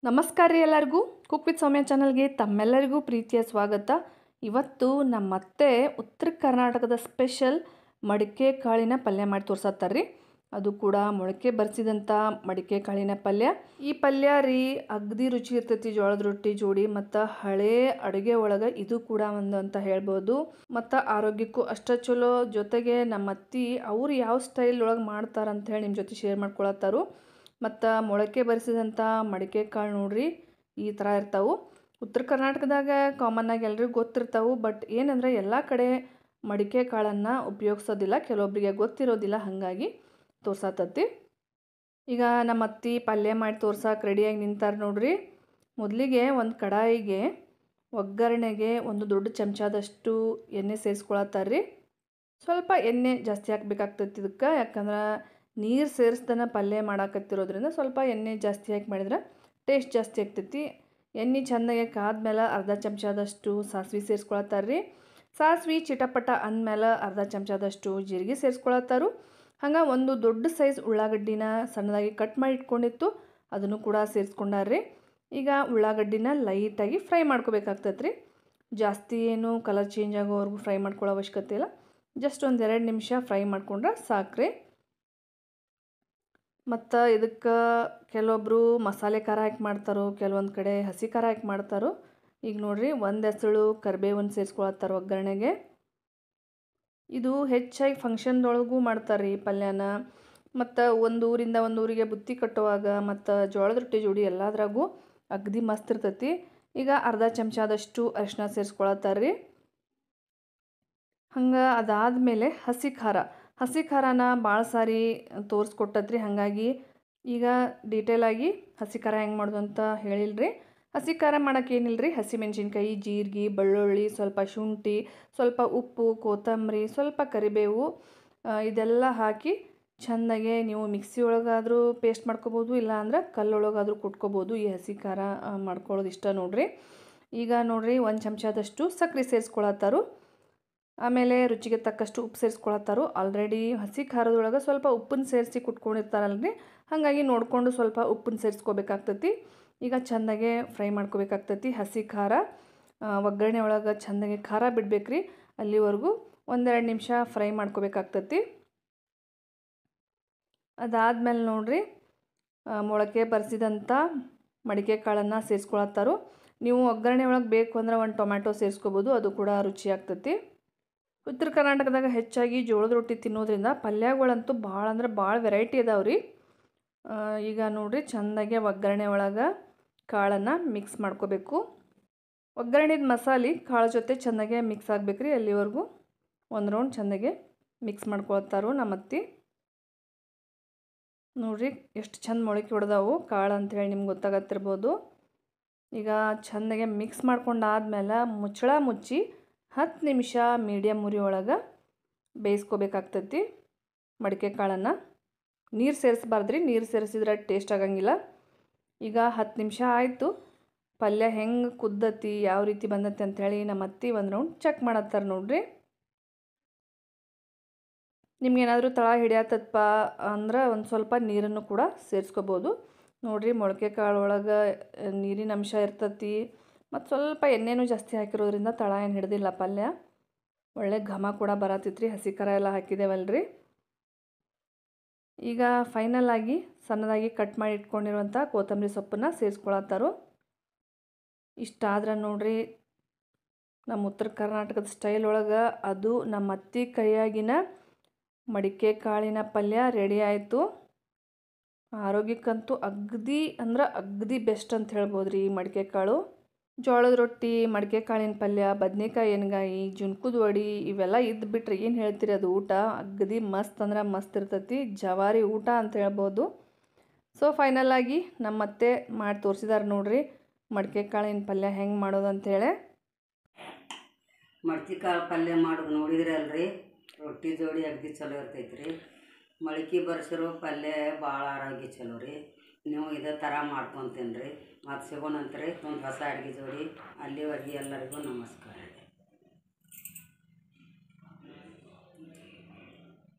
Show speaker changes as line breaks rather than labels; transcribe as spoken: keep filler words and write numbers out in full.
ನಮಸ್ಕಾರ ರೀ ಎಲ್ಲರಿಗೂ ಕುಕ್ ವಿತ್ ಸೌಮ್ಯ ಚಾನಲ್ಗೆ ತಮ್ಮೆಲ್ಲರಿಗೂ ಪ್ರೀತಿಯ ಸ್ವಾಗತ. ಇವತ್ತು ನಮ್ಮ ಅತ್ತೆ ಉತ್ತರ ಕರ್ನಾಟಕದ ಸ್ಪೆಷಲ್ ಮಡಿಕೆ ಕಾಳಿನ ಪಲ್ಯ ಮಾಡಿ ತೋರ್ಸತ್ತಾರ್ರಿ. ಅದು ಕೂಡ ಮೊಳಕೆ ಬರ್ಸಿದಂಥ ಮಡಿಕೆ ಕಾಳಿನ ಪಲ್ಯ. ಈ ಪಲ್ಯ ರೀ ಅಗದಿ ರುಚಿ ಇರ್ತೈತಿ ಜೋಳದ ರೊಟ್ಟಿ ಜೋಡಿ ಮತ್ತು ಹಳೆ ಅಡುಗೆ ಒಳಗೆ ಇದು ಕೂಡ ಒಂದು ಅಂತ ಹೇಳ್ಬೋದು. ಮತ್ತು ಆರೋಗ್ಯಕ್ಕೂ ಅಷ್ಟ ಚಲೋ. ಜೊತೆಗೆ ನಮ್ಮ ಅತ್ತಿ ಅವ್ರು ಯಾವ ಸ್ಟೈಲ್ ಒಳಗೆ ಮಾಡ್ತಾರಂತ ಹೇಳಿ ನಿಮ್ಮ ಜೊತೆ ಶೇರ್ ಮಾಡ್ಕೊಳತ್ತಾರು. ಮತ್ತು ಮೊಳಕೆ ಬರಿಸಿದಂಥ ಮಡಿಕೆ ಕಾಳು ನೋಡ್ರಿ ಈ ಥರ ಇರ್ತಾವೆ. ಉತ್ತರ ಕರ್ನಾಟಕದಾಗ ಕಾಮನ್ನಾಗಿ ಎಲ್ರಿಗೂ ಗೊತ್ತಿರ್ತಾವೆ. ಬಟ್ ಏನಂದರೆ ಎಲ್ಲ ಕಡೆ ಮಡಿಕೆ ಕಾಳನ್ನು ಉಪಯೋಗಿಸೋದಿಲ್ಲ, ಕೆಲವೊಬ್ಬರಿಗೆ ಗೊತ್ತಿರೋದಿಲ್ಲ, ಹಾಗಾಗಿ ತೋರ್ಸತ್ತತಿ. ಈಗ ನಮ್ಮ ಅತ್ತಿ ಪಲ್ಯ ಮಾಡಿ ತೋರ್ಸಕ್ಕೆ ರೆಡಿಯಾಗಿ ನಿಂತಾರೆ ನೋಡ್ರಿ. ಮೊದಲಿಗೆ ಒಂದು ಕಡಾಯಿಗೆ ಒಗ್ಗರಣೆಗೆ ಒಂದು ದೊಡ್ಡ ಚಮಚದಷ್ಟು ಎಣ್ಣೆ ಸೇರಿಸ್ಕೊಳತ್ತಾರ್ರಿ. ಸ್ವಲ್ಪ ಎಣ್ಣೆ ಜಾಸ್ತಿ ಹಾಕ್ಬೇಕಾಗ್ತೈತಿ ಇದಕ್ಕೆ, ಯಾಕಂದ್ರೆ ನೀರು ಸೇರಿಸ್ದನ ಪಲ್ಯ ಮಾಡಾಕತ್ತಿರೋದ್ರಿಂದ ಸ್ವಲ್ಪ ಎಣ್ಣೆ ಜಾಸ್ತಿ ಹಾಕಿ ಮಾಡಿದ್ರೆ ಟೇಸ್ಟ್ ಜಾಸ್ತಿ ಆಗ್ತೈತಿ. ಎಣ್ಣೆ ಚೆಂದಾಗಿ ಕಾದ್ಮೇಲೆ ಅರ್ಧ ಚಮಚದಷ್ಟು ಸಾಸಿವೆ ಸೇರಿಸ್ಕೊಳತ್ತಾರ್ರಿ. ಸಾಸಿವೆ ಚಿಟಪಟ ಅಂದಮೇಲೆ ಅರ್ಧ ಚಮಚದಷ್ಟು ಜೀರಿಗೆ ಸೇರಿಸ್ಕೊಳತ್ತಾರು. ಹಂಗೆ ಒಂದು ದೊಡ್ಡ ಸೈಜ್ ಉಳ್ಳಾಗಡ್ಡಿನ ಸಣ್ಣದಾಗಿ ಕಟ್ ಮಾಡಿ ಇಟ್ಕೊಂಡಿತ್ತು, ಅದನ್ನು ಕೂಡ ಸೇರಿಸ್ಕೊಂಡಾರ್ರಿ. ಈಗ ಉಳ್ಳಾಗಡ್ಡಿನ ಲೈಟಾಗಿ ಫ್ರೈ ಮಾಡ್ಕೋಬೇಕಾಗ್ತೈತೆ ರೀ. ಜಾಸ್ತಿ ಏನು ಕಲರ್ ಚೇಂಜ್ ಆಗೋವರೆಗೂ ಫ್ರೈ ಮಾಡ್ಕೊಳ್ಳೋ ಅವಶ್ಯಕತೆ ಇಲ್ಲ. ಜಸ್ಟ್ ಒಂದು ಎರಡು ನಿಮಿಷ ಫ್ರೈ ಮಾಡ್ಕೊಂಡ್ರೆ ಸಾಕ್ರಿ. ಮತ್ತು ಇದಕ್ಕೆ ಕೆಲವೊಬ್ಬರು ಮಸಾಲೆ ಖಾರ ಹಾಕಿ ಮಾಡ್ತಾರೋ, ಕೆಲವೊಂದು ಕಡೆ ಹಸಿ ಖಾರ ಹಾಕಿ ಮಾಡ್ತಾರೋ. ಈಗ ನೋಡಿರಿ ಒಂದು ಎಸಳು ಕರಿಬೇವನ್ನು ಸೇರಿಸ್ಕೊಳತ್ತಾರೆ ಒಗ್ಗರಣೆಗೆ. ಇದು ಹೆಚ್ಚಾಗಿ ಫಂಕ್ಷನ್ದೊಳಗೂ ಮಾಡ್ತಾರೆ ಈ ಪಲ್ಯನ. ಮತ್ತು ಒಂದು ಊರಿಂದ ಒಂದು ಊರಿಗೆ ಬುತ್ತಿ ಕಟ್ಟುವಾಗ ಮತ್ತು ಜೋಳದ ರೊಟ್ಟಿ ಜೋಡಿ ಎಲ್ಲದ್ರಾಗೂ ಅಗದಿ ಮಸ್ತ್ ಇರ್ತೈತಿ. ಈಗ ಅರ್ಧ ಚಮಚದಷ್ಟು ಅರಿಶಿನ ಸೇರಿಸ್ಕೊಳತ್ತಾರೆ ರೀ. ಹಂಗೆ ಅದಾದಮೇಲೆ ಹಸಿ ಖಾರ ಹಸಿ ಖಾರನ ಭಾಳ ಸಾರಿ ತೋರಿಸ್ಕೊಟ್ಟತ್ರಿ. ಹಾಗಾಗಿ ಈಗ ಡೀಟೇಲಾಗಿ ಹಸಿ ಖಾರ ಹೆಂಗೆ ಮಾಡೋದು ಅಂತ ಹೇಳಿಲ್ರಿ. ಹಸಿ ಖಾರ ಮಾಡೋಕೆ ಏನಿಲ್ಲ ರೀ, ಹಸಿ ಮೆಣಸಿನ್ಕಾಯಿ, ಜೀರಿಗೆ, ಬೆಳ್ಳುಳ್ಳಿ, ಸ್ವಲ್ಪ ಶುಂಠಿ, ಸ್ವಲ್ಪ ಉಪ್ಪು, ಕೊತ್ತಂಬರಿ, ಸ್ವಲ್ಪ ಕರಿಬೇವು ಇದೆಲ್ಲ ಹಾಕಿ ಚೆಂದಾಗೆ ನೀವು ಮಿಕ್ಸಿ ಒಳಗಾದರೂ ಪೇಸ್ಟ್ ಮಾಡ್ಕೊಬೋದು, ಇಲ್ಲ ಅಂದ್ರೆ ಕಲ್ಲೊಳಗಾದರೂ ಕುಟ್ಕೋಬೋದು. ಈ ಹಸಿ ಖಾರ ಮಾಡ್ಕೊಳ್ಳೋದು ಇಷ್ಟ ನೋಡಿರಿ. ಈಗ ನೋಡಿರಿ ಒಂದು ಚಮಚದಷ್ಟು ಸಕ್ಕರೆ ಸೇರಿಸ್ಕೊಳತ್ತಾರು. ಆಮೇಲೆ ರುಚಿಗೆ ತಕ್ಕಷ್ಟು ಉಪ್ಪು ಸೇರಿಸ್ಕೊಳತ್ತಾರು. ಆಲ್ರೆಡಿ ಹಸಿ ಖಾರದೊಳಗೆ ಸ್ವಲ್ಪ ಉಪ್ಪನ್ನು ಸೇರಿಸಿ ಕುಟ್ಕೊಂಡಿರ್ತಾರಲ್ರಿ, ಹಾಗಾಗಿ ನೋಡಿಕೊಂಡು ಸ್ವಲ್ಪ ಉಪ್ಪನ್ನು ಸೇರಿಸ್ಕೋಬೇಕಾಗ್ತೈತಿ. ಈಗ ಚೆಂದಾಗೆ ಫ್ರೈ ಮಾಡ್ಕೋಬೇಕಾಗ್ತೈತಿ. ಹಸಿ ಖಾರ ಒಗ್ಗರಣೆ ಒಳಗೆ ಚೆಂದಾಗೆ ಖಾರ ಬಿಡ್ಬೇಕ್ರಿ, ಅಲ್ಲಿವರೆಗೂ ಒಂದೆರಡು ನಿಮಿಷ ಫ್ರೈ ಮಾಡ್ಕೋಬೇಕಾಗ್ತೈತಿ. ಅದಾದಮೇಲೆ ನೋಡಿರಿ ಮೊಳಕೆ ಬರೆಸಿದಂಥ ಮಡಿಕೆ ಕಾಳನ್ನು ಸೇರಿಸ್ಕೊಳತ್ತಾರು. ನೀವು ಒಗ್ಗರಣೆ ಒಳಗೆ ಬೇಕು ಅಂದ್ರೆ ಒಂದು ಟೊಮ್ಯಾಟೊ ಸೇರಿಸ್ಕೋಬೋದು, ಅದು ಕೂಡ ರುಚಿ ಆಗ್ತೈತಿ. ಉತ್ತರ ಕರ್ನಾಟಕದಾಗ ಹೆಚ್ಚಾಗಿ ಜೋಳದ ರೊಟ್ಟಿ ತಿನ್ನೋದ್ರಿಂದ ಪಲ್ಯಗಳಂತೂ ಭಾಳ ಅಂದ್ರೆ ಭಾಳ ವೆರೈಟಿ ಅದಾವೆ ರೀ. ಈಗ ನೋಡಿರಿ ಚೆಂದಾಗೆ ಒಗ್ಗರಣೆ ಒಳಗೆ ಕಾಳನ್ನು ಮಿಕ್ಸ್ ಮಾಡ್ಕೋಬೇಕು. ಒಗ್ಗರಣೆದ ಮಸಾಲೆ ಕಾಳು ಜೊತೆ ಚೆಂದಾಗೆ ಮಿಕ್ಸ್ ಆಗಬೇಕು ರೀ, ಅಲ್ಲಿವರೆಗೂ ಒಂದು ರೌಂಡ್ ಚೆಂದಾಗೆ ಮಿಕ್ಸ್ ಮಾಡ್ಕೊಳ್ತಾರೋ ನಮ್ಮ ಅತ್ತಿ. ನೋಡಿರಿ ಎಷ್ಟು ಚೆಂದ ಮೊಳಕೆ ಹೊಡೆದಾವು ಕಾಳು ಅಂಥೇಳಿ ನಿಮ್ಗೆ ಗೊತ್ತಾಗತ್ತಿರ್ಬೋದು. ಈಗ ಚೆಂದಾಗೆ ಮಿಕ್ಸ್ ಮಾಡ್ಕೊಂಡಾದ್ಮೇಲೆ ಮುಚ್ಚಳ ಮುಚ್ಚಿ ಹತ್ತು ನಿಮಿಷ ಮೀಡಿಯಮ್ ಉರಿ ಒಳಗೆ ಬೇಯಿಸ್ಕೋಬೇಕಾಗ್ತೈತಿ ಮಡಿಕೆ ಕಾಳನ್ನು. ನೀರು ಸೇರಿಸ್ಬಾರ್ದ್ರಿ, ನೀರು ಸೇರಿಸಿದ್ರೆ ಟೇಸ್ಟ್ ಆಗಂಗಿಲ್ಲ. ಈಗ ಹತ್ತು ನಿಮಿಷ ಆಯಿತು. ಪಲ್ಯ ಹೆಂಗೆ ಕುದ್ದತಿ, ಯಾವ ರೀತಿ ಬಂದತಿ ಅಂಥೇಳಿ ನಮ್ಮ ಅತ್ತಿ ಒಂದು ರೌಂಡ್ ಚೆಕ್ ಮಾಡತ್ತಾರೆ ನೋಡ್ರಿ. ನಿಮ್ಗೇನಾದರೂ ತಳ ಹಿಡಿಯತ್ತಪ್ಪ ಅಂದ್ರೆ ಒಂದು ಸ್ವಲ್ಪ ನೀರನ್ನು ಕೂಡ ಸೇರಿಸ್ಕೋಬೋದು. ನೋಡಿರಿ ಮೊಳಕೆ ಕಾಳು ಒಳಗೆ ನೀರಿನ ಅಂಶ ಇರ್ತತಿ, ಮತ್ತು ಸ್ವಲ್ಪ ಎಣ್ಣೆನೂ ಜಾಸ್ತಿ ಹಾಕಿರೋದ್ರಿಂದ ತಳ ಏನು ಹಿಡ್ದಿಲ್ಲ ಪಲ್ಯ. ಒಳ್ಳೆ ಘಮ ಕೂಡ ಬರತ್ತಿತ್ರಿ, ಹಸಿ ಖಾರ ಎಲ್ಲ ಹಾಕಿದ್ದೇವಲ್ರಿ. ಈಗ ಫೈನಲ್ ಆಗಿ ಸಣ್ಣದಾಗಿ ಕಟ್ ಮಾಡಿ ಇಟ್ಕೊಂಡಿರುವಂಥ ಕೊತ್ತಂಬರಿ ಸೊಪ್ಪನ್ನು ಸೇರಿಸ್ಕೊಳತ್ತಾರು. ಇಷ್ಟಾದ್ರೆ ನೋಡ್ರಿ ನಮ್ಮ ಉತ್ತರ ಕರ್ನಾಟಕದ ಸ್ಟೈಲ್ ಒಳಗೆ ಅದು ನಮ್ಮ ಅತ್ತಿ ಕೈಯಾಗಿನ ಮಡಿಕೆ ಕಾಳಿನ ಪಲ್ಯ ರೆಡಿ ಆಯಿತು. ಆರೋಗ್ಯಕ್ಕಂತೂ ಅಗದಿ ಅಂದ್ರೆ ಅಗದಿ ಬೆಸ್ಟ್ ಅಂತ ಹೇಳ್ಬೋದು ರೀ ಈ ಮಡಿಕೆ ಕಾಳು. ಜೋಳದ ರೊಟ್ಟಿ, ಮಡಿಕೆ ಕಾಳಿನ ಪಲ್ಯ, ಬದನೇಕಾಯಿ ಎಣ್ಗಾಯಿ, ಜುನ್ಕುದ ವಡಿ ಇವೆಲ್ಲ ಇದ್ದು ಬಿಟ್ರೆ ಏನು ಹೇಳ್ತೀರಿ, ಅದು ಊಟ ಅಗದಿ ಮಸ್ತ್ ಅಂದ್ರೆ ಮಸ್ತ್ ಇರ್ತೈತಿ. ಜವಾರಿ ಊಟ ಅಂತ ಹೇಳ್ಬೋದು. ಸೊ ಫೈನಲಾಗಿ ನಮ್ಮ ಅತ್ತೆ ಮಾಡಿ ತೋರಿಸಿದಾರೆ ನೋಡ್ರಿ ಮಡಿಕೆ ಕಾಳಿನ ಪಲ್ಯ ಹೆಂಗೆ ಮಾಡೋದು ಅಂಥೇಳಿ.
ಮಡ್ಕಿ ಕಾಳು ಪಲ್ಯ ಮಾಡೋದು ನೋಡಿದ್ರಿ ಅಲ್ರಿ, ರೊಟ್ಟಿ ಜೋಡಿ ಅಗದಿ ಚಲೋ ಇರ್ತೈತೆ ರೀ. ಮೊಳಕೆ ಬರ್ಸಿರೋ ಪಲ್ಯ ಭಾಳ ಆರೋಗ್ಯ ಚಲೋ ರೀ. ನೀವು ಇದೇ ಥರ ಮಾಡ್ಕೊತೀನಿ ರೀ. ಮತ್ತು ಸಿಗೋಣಂತ್ರಿ ಒಂದು ಹೊಸ ಅಡುಗೆ ಜೋಡಿ. ಅಲ್ಲಿವರೆಗೆ ಎಲ್ಲರಿಗೂ ನಮಸ್ಕಾರ.